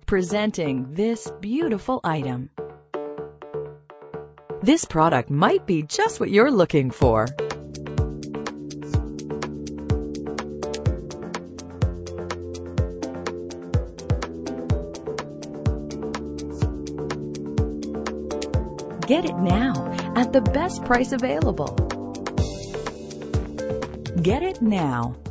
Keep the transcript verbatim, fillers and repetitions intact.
Presenting this beautiful item. This product might be just what you're looking for. Get it now at the best price available. Get it now.